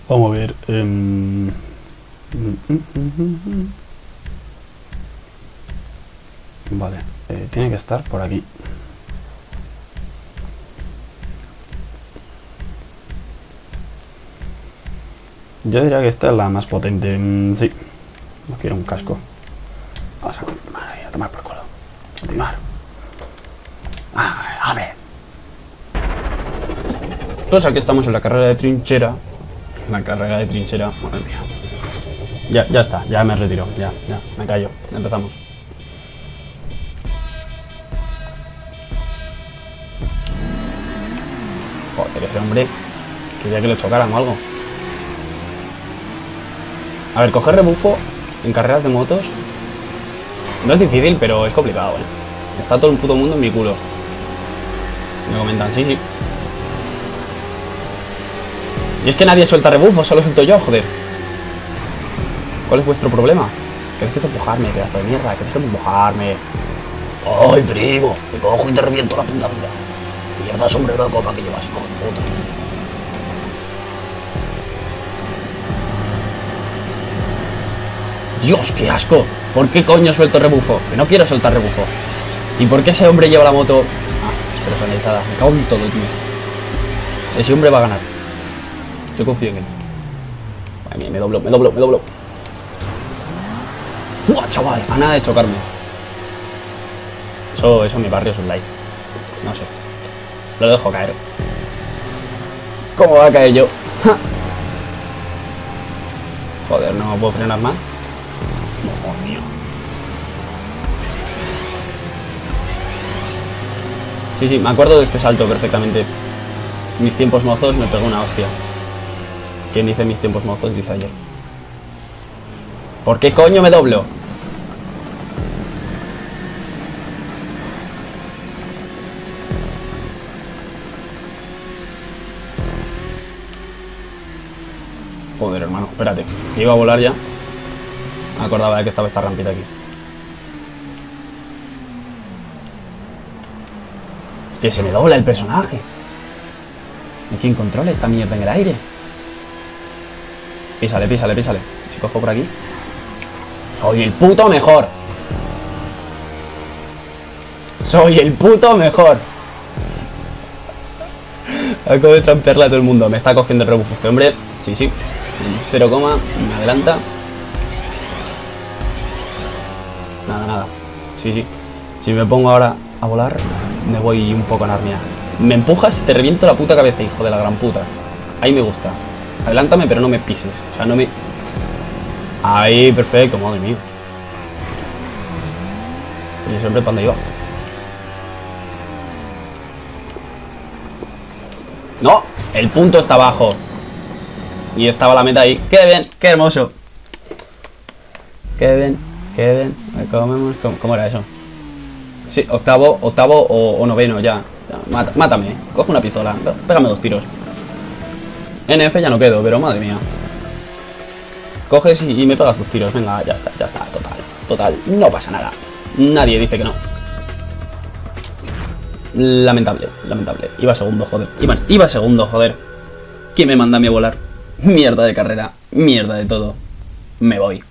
Vamos a ver. Vale, tiene que estar por aquí. Yo diría que esta es la más potente. Sí. No quiero un casco. Vamos a continuar ahí, a tomar por culo. Continuar. ¡Abre! Pues aquí estamos en la carrera de trinchera. La carrera de trinchera. Madre mía. Ya está, ya me retiro. Ya, me callo. Empezamos. Joder, ese hombre. Quería que lo chocaran o algo. A ver, coger rebufo en carreras de motos no es difícil, pero es complicado, ¿eh? Está todo el puto mundo en mi culo. Me comentan, sí. Y es que nadie suelta rebufo, solo suelto yo, joder. ¿Cuál es vuestro problema? ¿Queréis empujarme, pedazo de mierda? ¿Queréis empujarme? ¡Ay, primo! Te cojo y te reviento la puta vida. Mierda, sombrero de copa que llevas, hijo de puta. Dios, qué asco. ¿Por qué coño suelto rebufo? Que no quiero soltar rebufo. ¿Y por qué ese hombre lleva la moto? Personalizada. Me cago en todo, tío. Ese hombre va a ganar. Yo confío en él. Madre mía, me doblo. ¡Fua, chaval! A nada de chocarme. Eso en mi barrio es un like. No sé. Lo dejo caer. ¿Cómo va a caer yo? ¡Ja! Joder, no puedo frenar más. ¡Oh, mío! Sí, me acuerdo de este salto perfectamente. Mis tiempos mozos me pegó una hostia. ¿Quién dice mis tiempos mozos? Dice ayer. ¿Por qué coño me doblo? Joder, hermano, espérate. Que iba a volar ya. Me acordaba de que estaba esta rampita aquí. Es que se me dobla el personaje. ¿Y quién controla esta mierda en el aire? Písale. Si cojo por aquí. ¡Soy el puto mejor! ¡Soy el puto mejor! Acabo de trampearle a todo el mundo. Me está cogiendo el rebufo este hombre. Sí. 0, me adelanta. Nada. Sí. Si me pongo ahora a volar, me voy un poco a Narnia. Me empujas y te reviento la puta cabeza, hijo de la gran puta. Ahí me gusta. Adelántame, pero no me pises. O sea, no me... Ahí, perfecto, madre mía. Y yo siempre para dónde iba. No, el punto está abajo. Y estaba la meta ahí. ¡Qué bien! ¡Qué hermoso! ¡Qué bien! Comemos... ¿Cómo era eso? Sí, octavo o noveno, ya. Mátame. Coge una pistola. Pégame 2 tiros. NF ya no quedo, pero madre mía. Coges y me pegas 2 tiros. Venga, ya está. Total. No pasa nada. Nadie dice que no. Lamentable. Iba segundo, joder. ¿Quién me manda a mí a volar? Mierda de carrera. Mierda de todo. Me voy.